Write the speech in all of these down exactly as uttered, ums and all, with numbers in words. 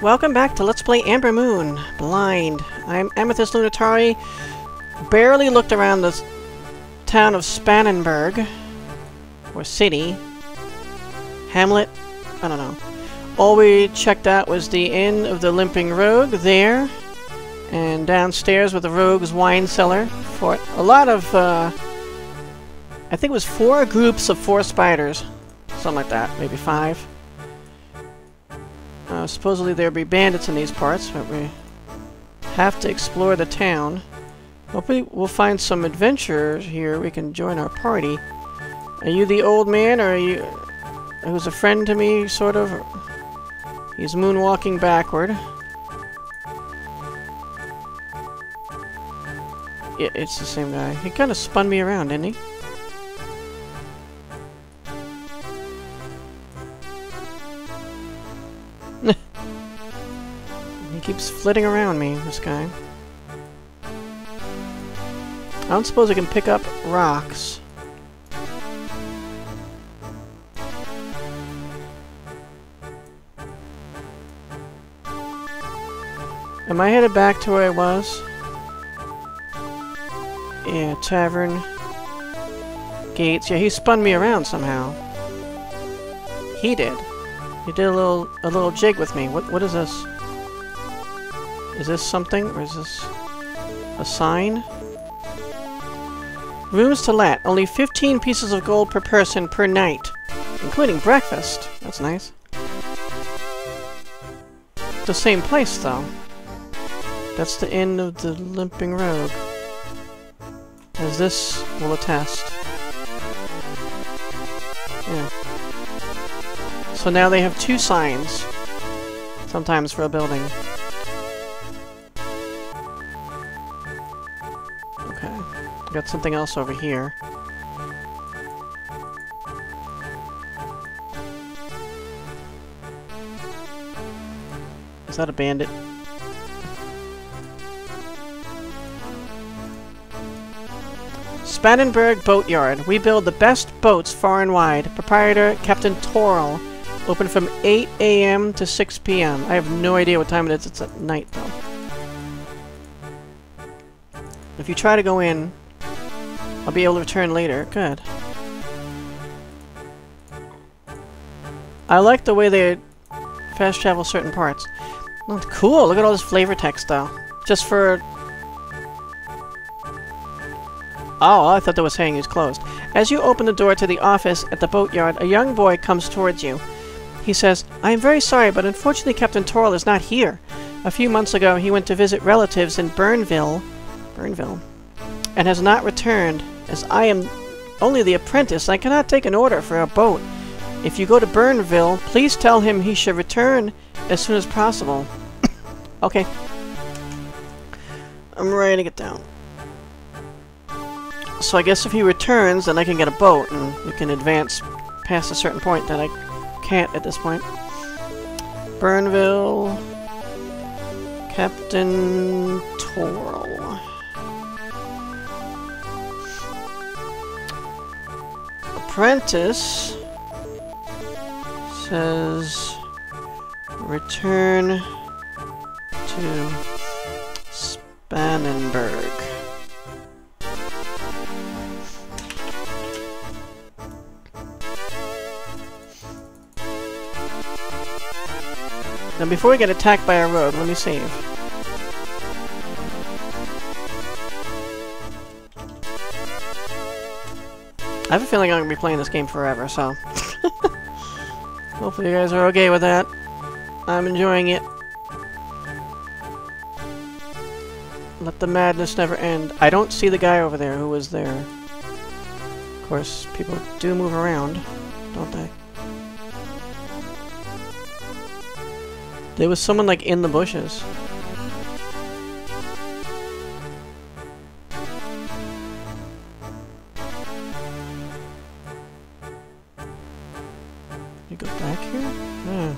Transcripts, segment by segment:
welcome back to Let's Play Ambermoon Blind. I'm Amethyst Lunatari. Barely looked around the town of Spannenberg, or city, hamlet, I don't know. All we checked out was the inn of the Limping Rogue there, and downstairs with the Rogue's wine cellar. For a lot of, uh, I think it was four groups of four spiders, something like that, maybe five. Uh, supposedly there'll be bandits in these parts, but we have to explore the town. Hopefully we'll find some adventurers here. We can join our party. Are you the old man, or are you... who's a friend to me, sort of? He's moonwalking backward. Yeah, it's the same guy. He kind of spun me around, didn't he? He keeps flitting around me, this guy. I don't suppose I can pick up rocks. Am I headed back to where I was? Yeah, tavern. Gates. Yeah, he spun me around somehow. He did. He did a little a little jig with me. What what is this? Is this something, or is this a sign? Rooms to let. Only fifteen pieces of gold per person per night, including breakfast. That's nice. The same place, though. That's the inn of the Limping Rogue, as this will attest. Yeah. So now they have two signs, sometimes for a building. Okay. Got something else over here. Is that a bandit? Spannenberg Boatyard. We build the best boats far and wide. Proprietor Captain Torl. Open from eight A M to six P M I have no idea what time it is. It's at night, though. If you try to go in, I'll be able to return later. Good. I like the way they fast travel certain parts. Oh, cool! Look at all this flavor text, though. Just for... Oh, I thought that was saying he's closed. As you open the door to the office at the boatyard, a young boy comes towards you. He says, I am very sorry, but unfortunately Captain Torl is not here. A few months ago, he went to visit relatives in Burnville, Burnville, and has not returned. As I am only the apprentice, I cannot take an order for a boat. If you go to Burnville, please tell him he should return as soon as possible. Okay. I'm ready to get down. So I guess if he returns, then I can get a boat, and we can advance past a certain point that I can't at this point. Burnville... Captain Torl. Apprentice says return to Spannenberg. Now before we get attacked by a rogue, let me save. I have a feeling I'm going to be playing this game forever, so... Hopefully you guys are okay with that. I'm enjoying it. Let the madness never end. I don't see the guy over there who was there. Of course, people do move around, don't they? There was someone, like, in the bushes. You go back here? Yeah.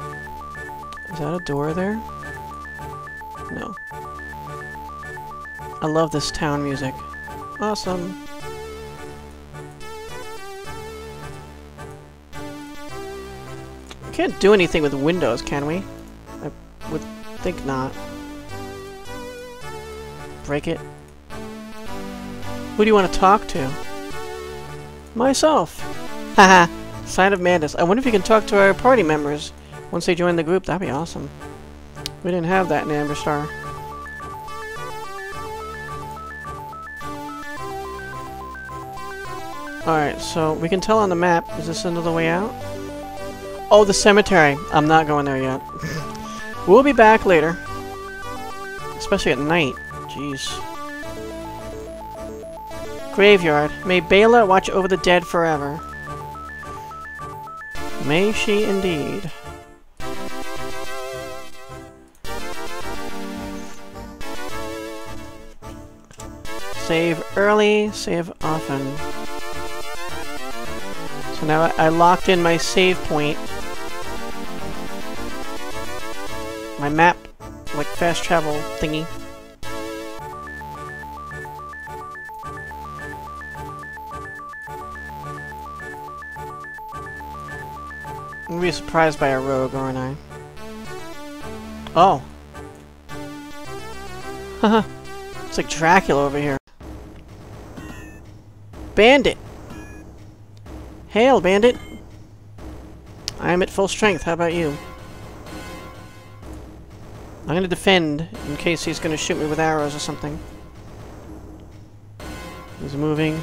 Is that a door there? No. I love this town music. Awesome. We can't do anything with windows, can we? I would think not. Break it. Who do you want to talk to? Myself. Haha. Sign of Madness. I wonder if you can talk to our party members once they join the group. That'd be awesome. We didn't have that in Amber Star. Alright, so we can tell on the map. Is this another way out? Oh, the cemetery. I'm not going there yet. We'll be back later. Especially at night. Jeez. Graveyard. May Bela watch over the dead forever. May she indeed. Save early, save often. So now I, I locked in my save point. My map, like fast travel thingy. I'm gonna be surprised by a rogue, aren't I? Oh. Haha. It's like Dracula over here. Bandit! Hail, Bandit! I am at full strength, how about you? I'm gonna defend, in case he's gonna shoot me with arrows or something. He's moving.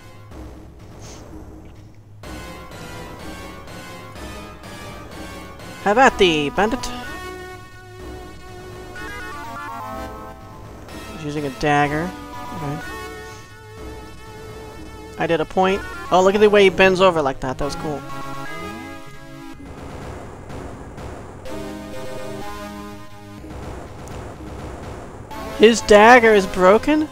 How about thee, Bandit? He's using a dagger. Okay. I did a point. Oh, look at the way he bends over like that. That was cool. His dagger is broken?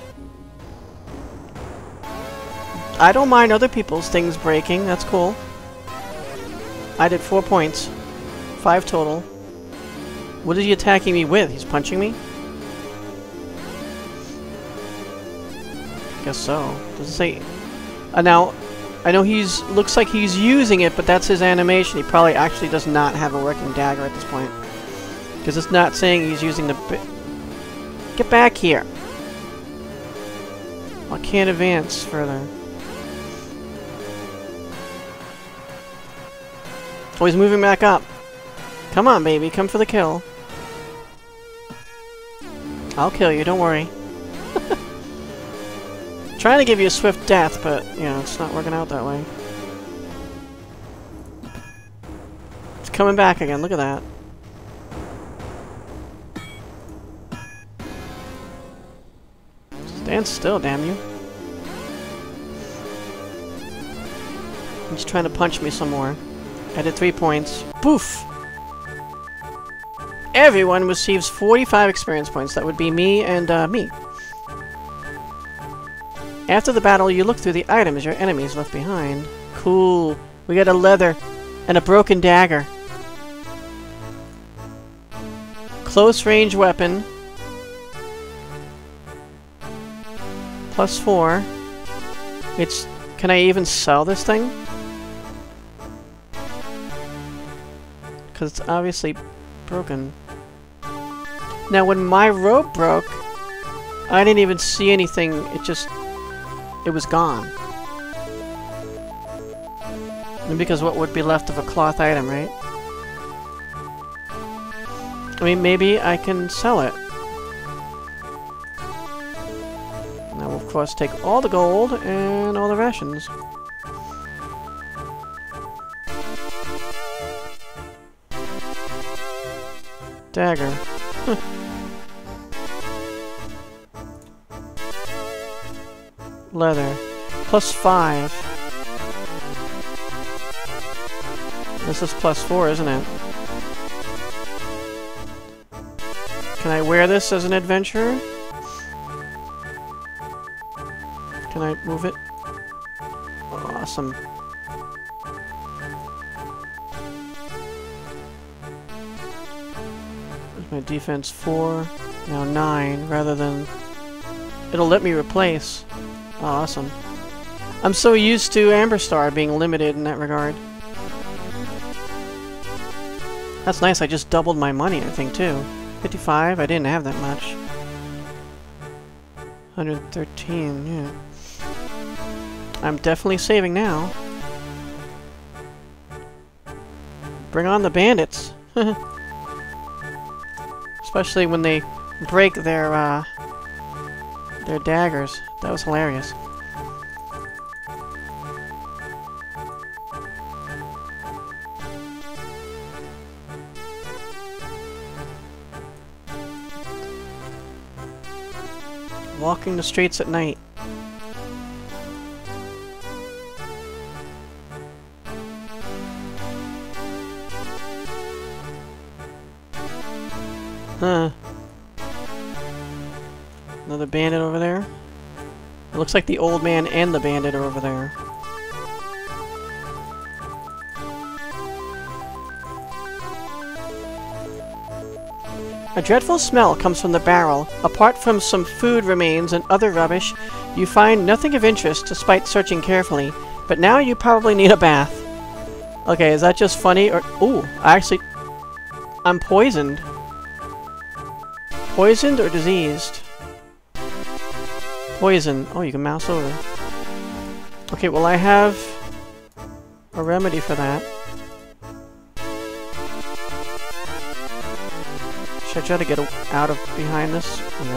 I don't mind other people's things breaking. That's cool. I did four points. Five total. What is he attacking me with? He's punching me? Guess so. Does it say... Uh, now, I know he's... looks like he's using it, but that's his animation. He probably actually does not have a working dagger at this point. Because it's not saying he's using the... Bi Get back here! I can't advance further. Oh, he's moving back up. Come on, baby. Come for the kill. I'll kill you. Don't worry. Trying to give you a swift death, but, you know, it's not working out that way. It's coming back again. Look at that. Stand still, damn you. He's trying to punch me some more. I did three points. Poof! Everyone receives forty-five experience points. That would be me and uh, me. After the battle, you look through the items your enemies left behind. Cool. We got a leather and a broken dagger. Close range weapon. Plus four. It's... Can I even sell this thing? Because it's obviously broken. Now, when my rope broke, I didn't even see anything. It just... It was gone. And because what would be left of a cloth item, right? I mean, maybe I can sell it. Now we'll, of course, take all the gold and all the rations. Dagger. Leather. Plus five. This is plus four, isn't it? Can I wear this as an adventurer? Can I move it? Awesome. There's my defense four. Now nine, rather than it'll let me replace. Oh, awesome. I'm so used to Amber Star being limited in that regard. That's nice, I just doubled my money, I think, too. fifty-five? I didn't have that much. one hundred thirteen, yeah. I'm definitely saving now. Bring on the bandits! Especially when they break their, uh... their daggers. That was hilarious. Walking the streets at night. Huh. Another bandit over there. It looks like the old man and the bandit are over there. A dreadful smell comes from the barrel. Apart from some food remains and other rubbish, you find nothing of interest despite searching carefully. But now you probably need a bath. Okay, is that just funny or... Ooh, I actually... I'm poisoned. Poisoned or diseased? Poison. Oh, you can mouse over. Okay, well I have a remedy for that. Should I try to get out of behind this? No.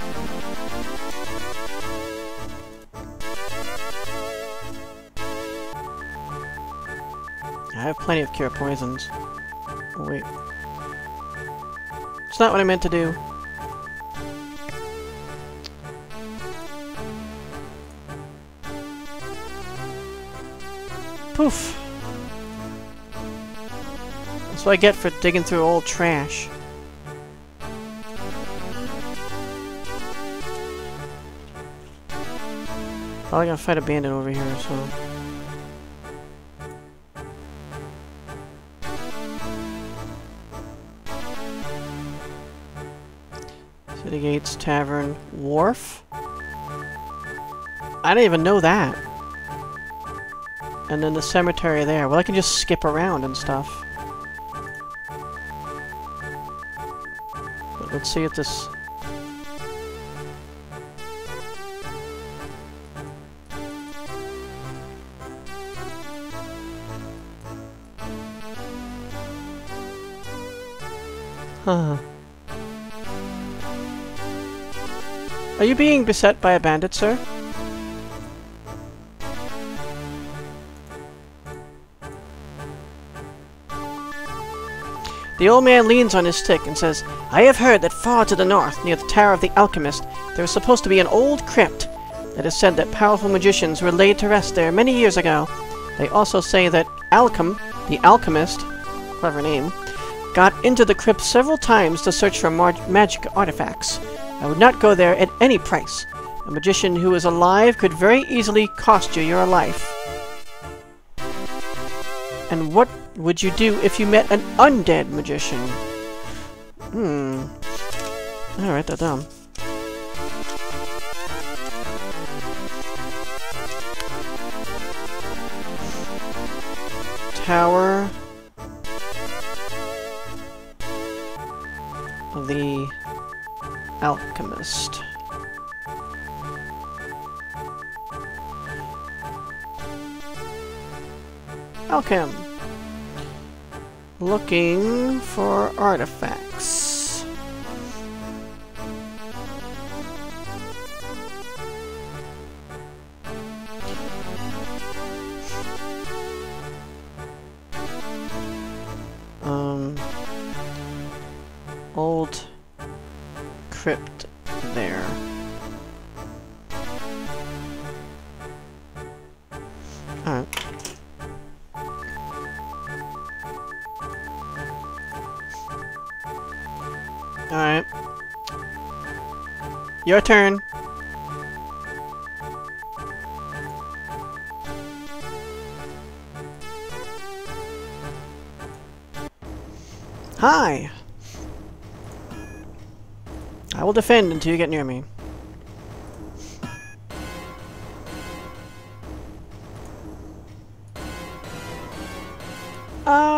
I have plenty of cure poisons. Oh, wait. It's not what I meant to do. Poof! That's what I get for digging through old trash. Probably gonna fight a bandit over here, so... City Gates, Tavern, Wharf? I didn't even know that. And then the cemetery there. Well, I can just skip around and stuff. But let's see if this... Huh. Are you being beset by a bandit, sir? The old man leans on his stick and says, I have heard that far to the north, near the Tower of the Alchemist, there is supposed to be an old crypt. It is said that powerful magicians were laid to rest there many years ago. They also say that Alchem, the alchemist, clever name, got into the crypt several times to search for mag magic artifacts. I would not go there at any price. A magician who is alive could very easily cost you your life. And what would you do if you met an undead magician? Hmm. I'll write that down. Tower of the Alchemist. Alchem. Looking for artifacts. Um, old crypt there. Alright. Alright. Your turn. Hi! I will defend until you get near me.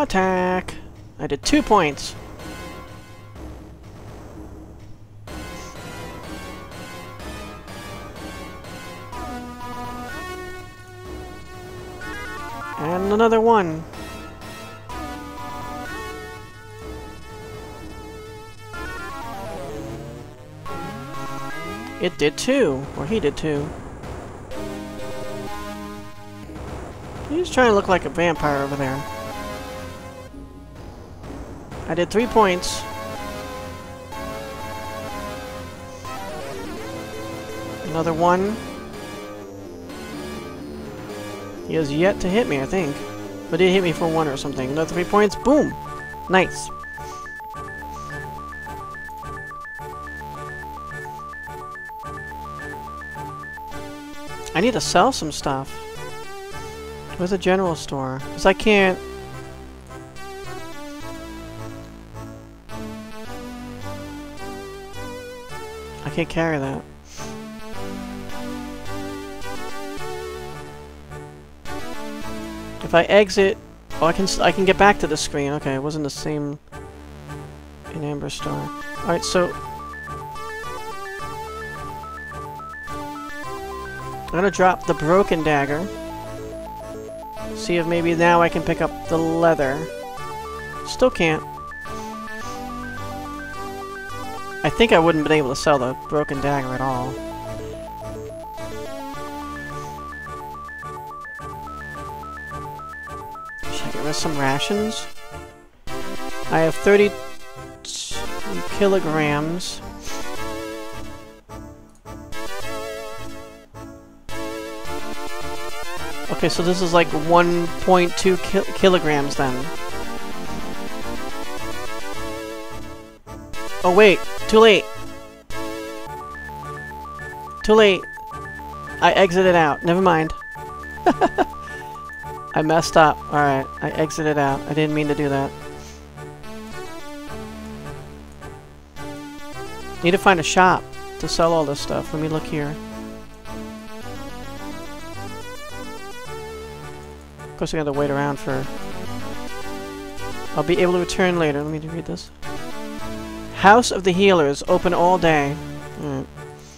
Attack! I did two points. And another one. It did too. Or he did too. He's trying to look like a vampire over there. I did three points. Another one. He has yet to hit me, I think. But he hit me for one or something. Another three points. Boom! Nice. I need to sell some stuff. Where's the general store? Because I can't... I can't carry that. If I exit... Oh, I can, I can get back to the screen. Okay, it wasn't the same in Amber Store. Alright, so... I'm gonna drop the broken dagger. See if maybe now I can pick up the leather. Still can't. I think I wouldn't have been able to sell the broken dagger at all. Should I get rid of some rations? I have thirty kilograms. Okay, so this is like one point two ki kilograms then. Oh wait, too late. Too late. I exited out. Never mind. I messed up. Alright, I exited out. I didn't mean to do that. Need to find a shop to sell all this stuff. Let me look here. Of course, I gotta wait around for... I'll be able to return later. Let me read this. House of the Healers, open all day. Alright.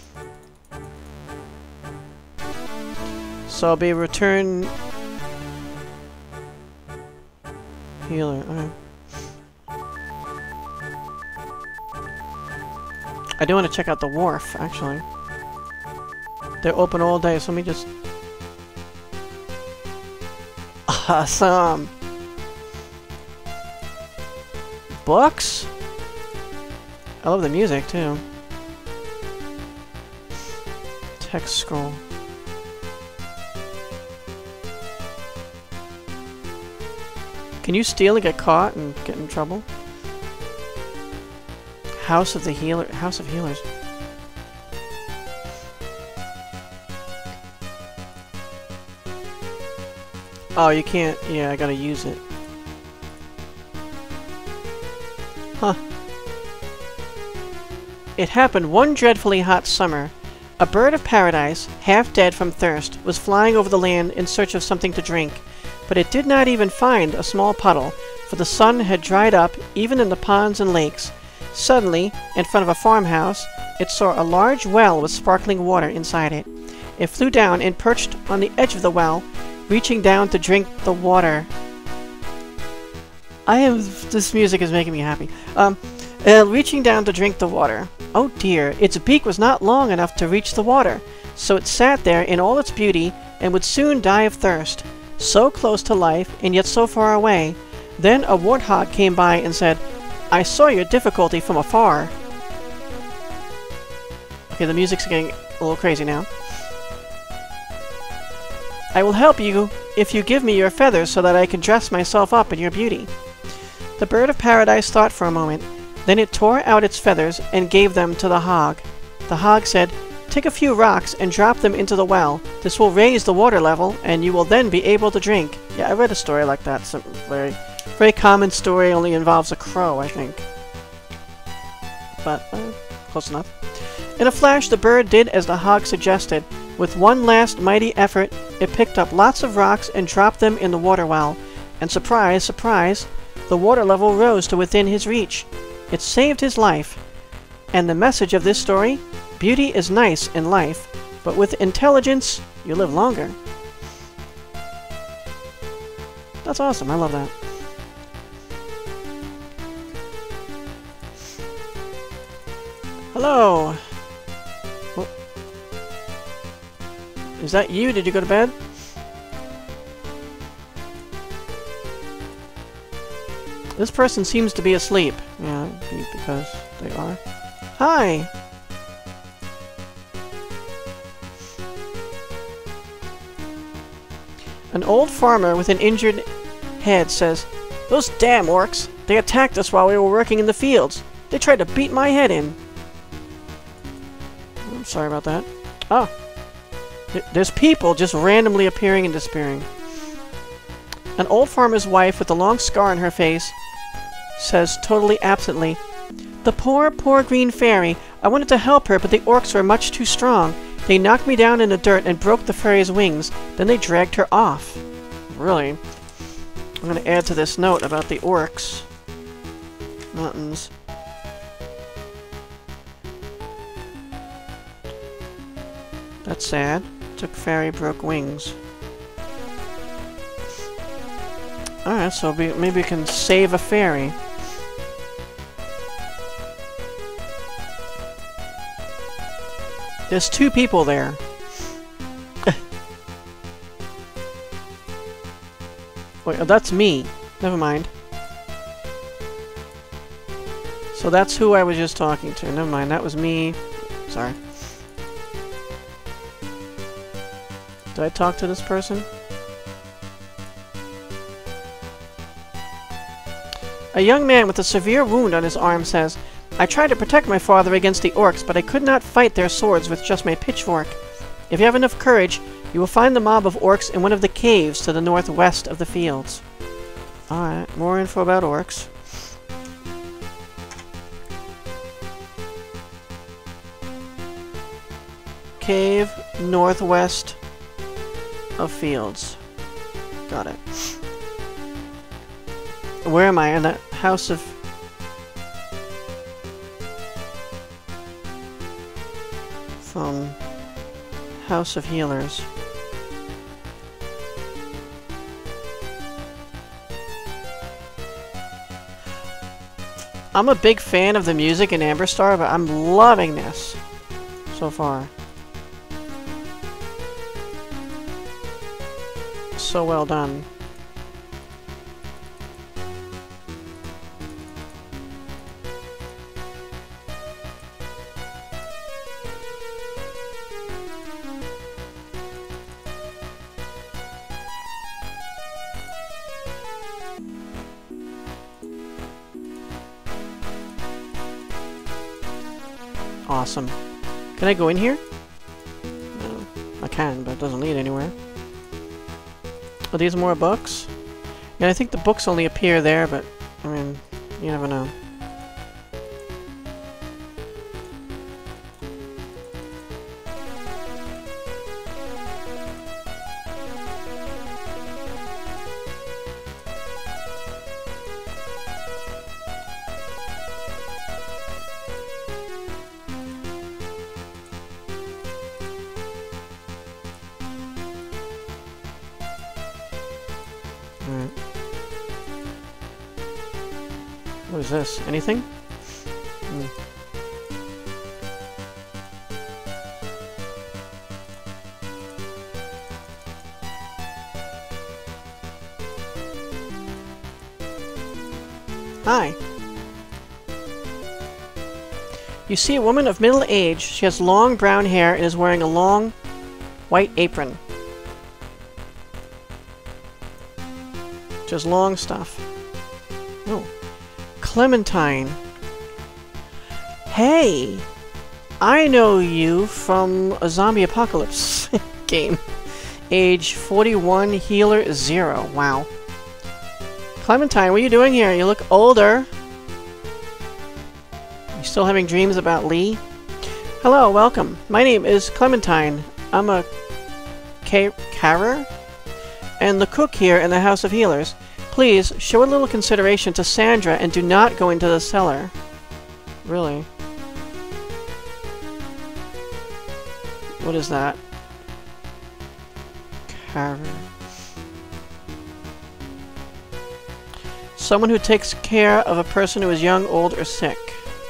So I'll be return... Healer, alright. I do want to check out the wharf, actually. They're open all day, so let me just... Awesome! Books? I love the music, too. Text scroll. Can you steal and get caught and get in trouble? House of the Healer... House of Healers. Oh, you can't... Yeah, I gotta use it. Huh. It happened one dreadfully hot summer. A bird of paradise, half dead from thirst, was flying over the land in search of something to drink. But it did not even find a small puddle, for the sun had dried up even in the ponds and lakes. Suddenly, in front of a farmhouse, it saw a large well with sparkling water inside it. It flew down and perched on the edge of the well, reaching down to drink the water. I am... This music is making me happy. Um, uh, reaching down to drink the water. Oh dear, its beak was not long enough to reach the water, so it sat there in all its beauty and would soon die of thirst. So close to life, and yet so far away. Then a warthog came by and said, "I saw your difficulty from afar." Okay, the music's getting a little crazy now. "I will help you if you give me your feathers so that I can dress myself up in your beauty." The bird of paradise thought for a moment. Then it tore out its feathers and gave them to the hog. The hog said, "Take a few rocks and drop them into the well. This will raise the water level, and you will then be able to drink." Yeah, I read a story like that. It's a very, very common story, only involves a crow, I think. But, uh, close enough. In a flash, the bird did as the hog suggested. With one last mighty effort, it picked up lots of rocks and dropped them in the water well. And surprise, surprise, the water level rose to within his reach. It saved his life. And the message of this story? Beauty is nice in life, but with intelligence, you live longer. That's awesome. I love that. Hello. Well, is that you? Did you go to bed? This person seems to be asleep. Yeah, because they are. Hi! An old farmer with an injured head says, "Those damn orcs! They attacked us while we were working in the fields. They tried to beat my head in." I'm sorry about that. Oh. There's people just randomly appearing and disappearing. An old farmer's wife with a long scar on her face says totally absently, "The poor, poor green fairy. I wanted to help her, but the orcs were much too strong. They knocked me down in the dirt and broke the fairy's wings. Then they dragged her off." Really? I'm going to add to this note about the orcs. Mountains. That's sad. Took fairy, broke wings. Alright, so we, maybe we can save a fairy. There's two people there. Wait, oh, that's me. Never mind. So that's who I was just talking to. Never mind, that was me. Sorry. Did I talk to this person? A young man with a severe wound on his arm says, "I tried to protect my father against the orcs, but I could not fight their swords with just my pitchfork. If you have enough courage, you will find the mob of orcs in one of the caves to the northwest of the fields." Alright, more info about orcs. Cave northwest of fields. Got it. Where am I? In the house of... From... House of Healers. I'm a big fan of the music in Amberstar, but I'm loving this so far. So well done. Awesome. Can I go in here? No. I can, but it doesn't lead anywhere. Are these more books? Yeah, I think the books only appear there, but, I mean, you never know. Alright. What is this? Anything? Mm. Hi. You see a woman of middle age. She has long brown hair and is wearing a long white apron. Just long stuff. Oh. Clementine. Hey! I know you from a zombie apocalypse game. Age forty-one, healer zero. Wow. Clementine, what are you doing here? You look older. You still having dreams about Lee? Hello, welcome. My name is Clementine. I'm a carer and the cook here in the House of Healers. Please, show a little consideration to Sandra and do not go into the cellar. Really? What is that? Carver. Someone who takes care of a person who is young, old, or sick.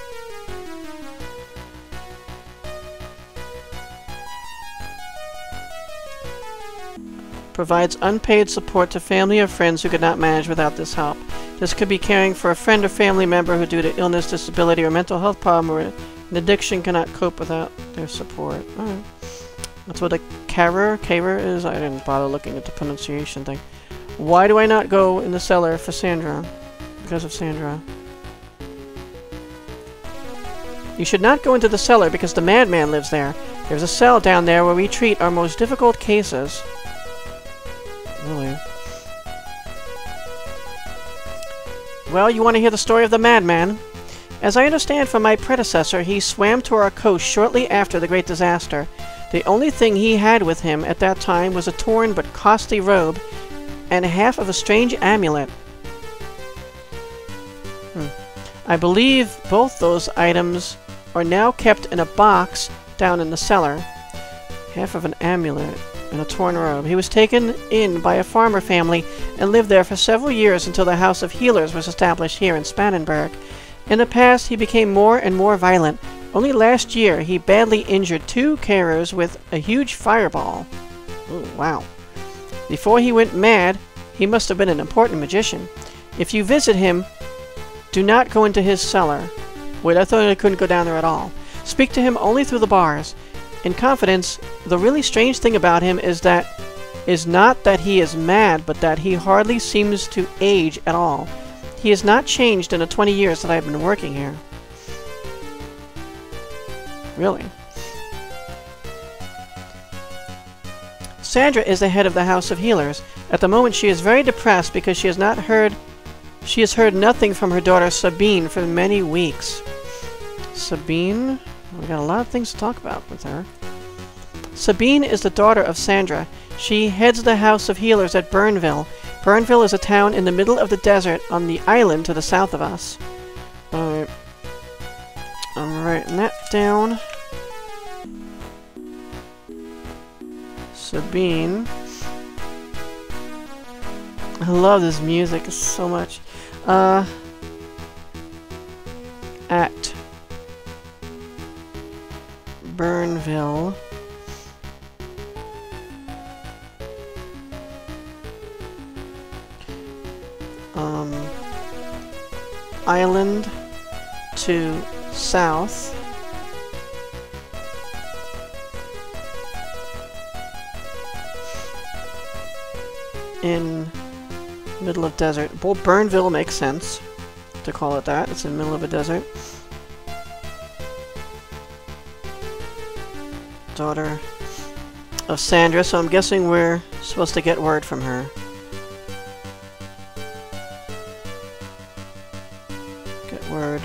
Provides unpaid support to family or friends who could not manage without this help. This could be caring for a friend or family member who, due to illness, disability, or mental health problem or an addiction, cannot cope without their support. Alright. That's what a carer, carer is? I didn't bother looking at the pronunciation thing. Why do I not go in the cellar for Sandra? Because of Sandra. You should not go into the cellar because the madman lives there. There's a cell down there where we treat our most difficult cases. Really? Well, you want to hear the story of the madman? As I understand from my predecessor, he swam to our coast shortly after the great disaster. The only thing he had with him at that time was a torn but costly robe and half of a strange amulet. Hmm. I believe both those items are now kept in a box down in the cellar. Half of an amulet and a torn robe. He was taken in by a farmer family and lived there for several years until the House of Healers was established here in Spannenberg. In the past, he became more and more violent. Only last year, he badly injured two carers with a huge fireball. Ooh, wow. Before he went mad, he must have been an important magician. If you visit him, do not go into his cellar. Wait, I thought I couldn't go down there at all. Speak to him only through the bars. In confidence, the really strange thing about him is that is not that he is mad, but that he hardly seems to age at all. He has not changed in the twenty years that I have been working here. Really? Sandra is the head of the House of Healers. At the moment, she is very depressed because she has not heard she has heard nothing from her daughter Sabine for many weeks. Sabine? We got a lot of things to talk about with her. Sabine is the daughter of Sandra. She heads the House of Healers at Burnville. Burnville is a town in the middle of the desert on the island to the south of us. Alright. I'm writing that down. Sabine. I love this music so much. Uh, at Burnville. Um, island to south. In middle of desert. Well, Burnville makes sense to call it that. It's in the middle of a desert. Daughter of Sandra, so I'm guessing we're supposed to get word from her. Get word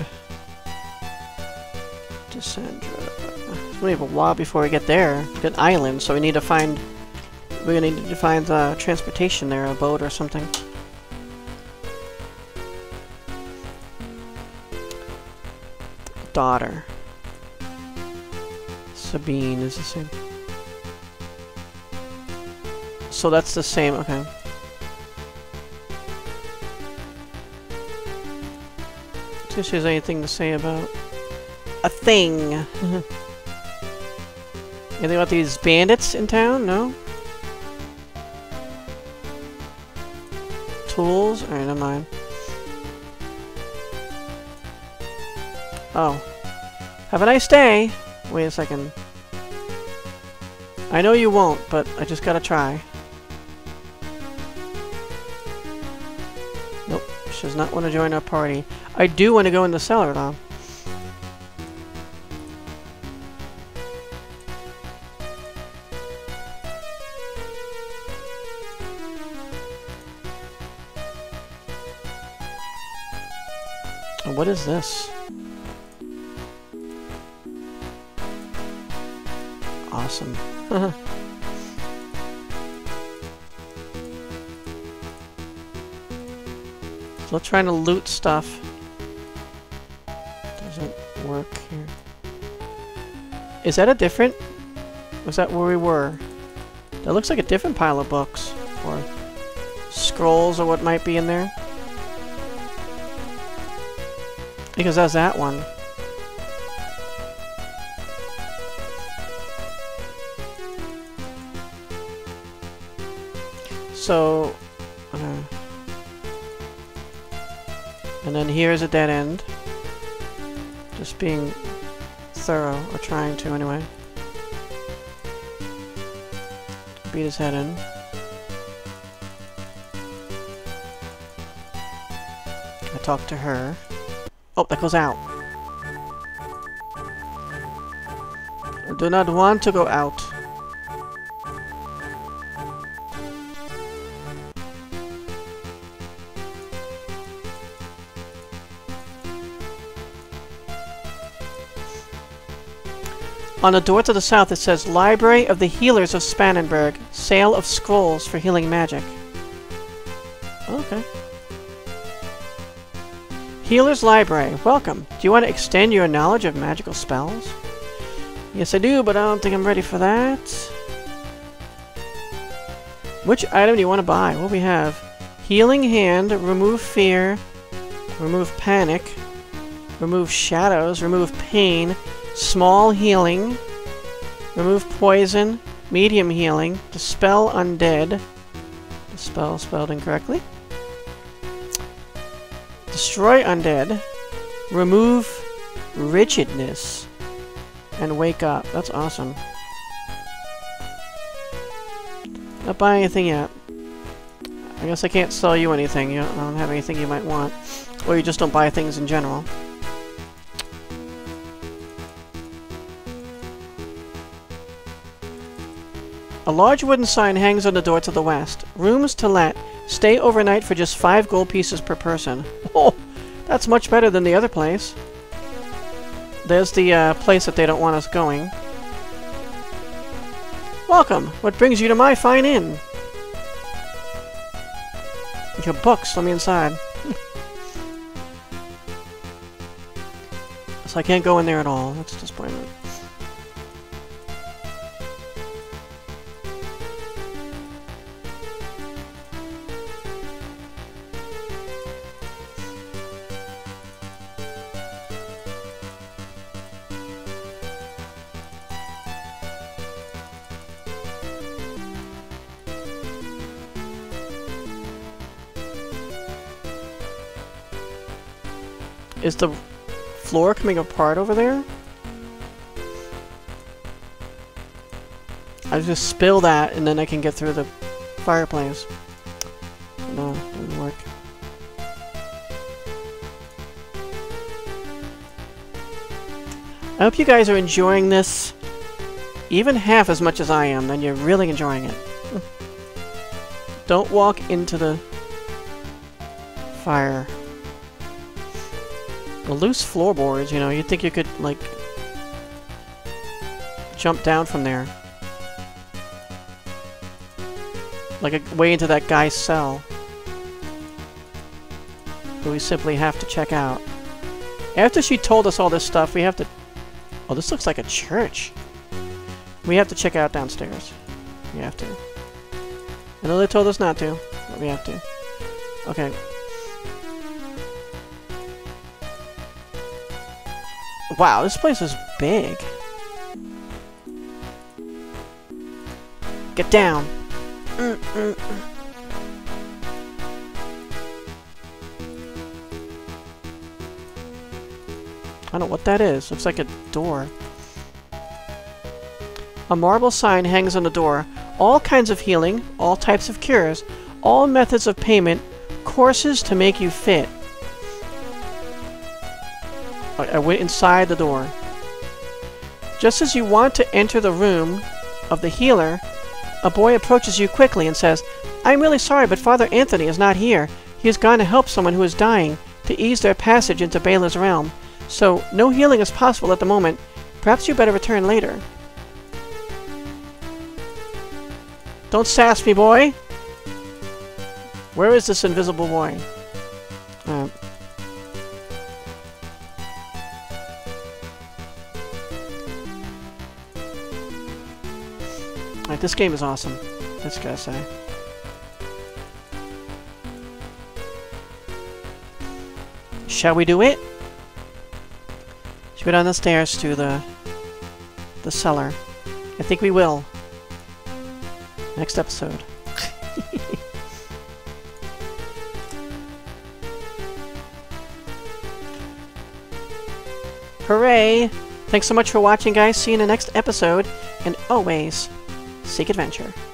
to Sandra. It's gonna be a while before we get there. It's an island, so we need to find we're gonna need to find uh, transportation there, a boat or something. Daughter. Sabine is the same. So that's the same, okay. See if she has anything to say about a thing. Anything about these bandits in town? No? Tools? Alright, never mind. Oh. Have a nice day! Wait a second. I know you won't, but I just gotta try. Nope, she does not want to join our party. I do want to go in the cellar, though. What is this? Awesome. Still trying to loot stuff. Doesn't work here. Is that a different... Was that where we were? That looks like a different pile of books. Or scrolls or what might be in there. Because that's that one. So... Uh, and then here's a dead end. Just being thorough, or trying to anyway. Beat his head in. I talk to her. Oh, that goes out. I do not want to go out. On the door to the south it says, Library of the Healers of Spannenberg. Sale of scrolls for healing magic. Okay. Healer's Library. Welcome. Do you want to extend your knowledge of magical spells? Yes, I do, but I don't think I'm ready for that. Which item do you want to buy? What do we have? Healing Hand. Remove fear. Remove panic. Remove shadows. Remove pain. Small healing, remove poison, medium healing, dispel undead, dispel spelled incorrectly, destroy undead, remove rigidness, and wake up. That's awesome. Not buying anything yet. I guess I can't sell you anything. You don't, I don't have anything you might want, or you just don't buy things in general. A large wooden sign hangs on the door to the west. Rooms to let. Stay overnight for just five gold pieces per person. Oh, that's much better than the other place. There's the uh, place that they don't want us going. Welcome. What brings you to my fine inn? Your books. Let me inside. So I can't go in there at all. That's a disappointment. Is the floor coming apart over there? I just spill that and then I can get through the fireplace. No, doesn't work. I hope you guys are enjoying this even half as much as I am, then you're really enjoying it. Don't walk into the fire. The loose floorboards, you know, you'd think you could, like, jump down from there. Like a way into that guy's cell. But we simply have to check out. After she told us all this stuff, we have to... Oh, this looks like a church. We have to check out downstairs. We have to. I know they told us not to, but we have to. Okay. Wow, this place is big. Get down. Mm -mm -mm. I don't know what that is. Looks like a door. A marble sign hangs on the door. All kinds of healing, all types of cures, all methods of payment, courses to make you fit. I went inside the door. Just as you want to enter the room of the healer, a boy approaches you quickly and says, I'm really sorry, but Father Anthony is not here. He has gone to help someone who is dying, to ease their passage into Bela's realm. So, no healing is possible at the moment. Perhaps you better return later. Don't sass me, boy! Where is this invisible boy? Alright, this game is awesome. That's gotta say. Shall we do it? Should we go down the stairs to the the cellar? I think we will. Next episode. Hooray! Thanks so much for watching, guys. See you in the next episode. And always, seek adventure.